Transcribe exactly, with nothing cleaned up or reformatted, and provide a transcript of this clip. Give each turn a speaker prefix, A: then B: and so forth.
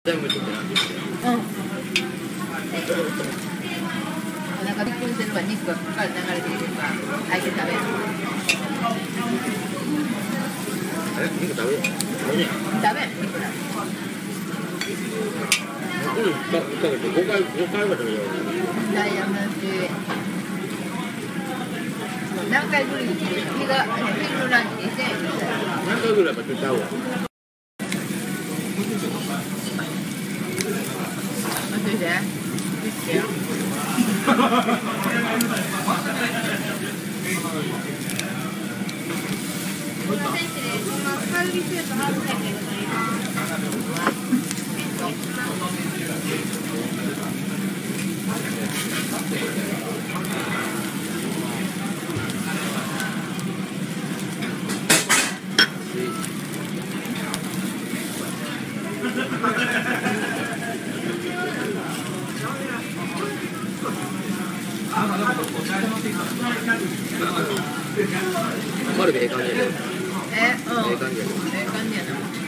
A: 全部ちょっとなんですよ。
B: うん。お腹びっくりしてるわ、肉がここから流れているから、焼いて食べる。
A: え、肉食べる？食べね
B: 食べん、肉だ。
A: うん、かかけてごかい、ごかいは食べよう。
B: ダイヤモンド。何回ぶりに日が、昼のランチにせんえんみたいな。
A: 何回ぐらいやっぱちょっとちゃうわ。
B: 待ってて。見つけよ。カルビスープハーフセットでございます。
A: カルビええ感じやね。
B: え、うん。
A: ええ感じやね。
B: ええ感じやな。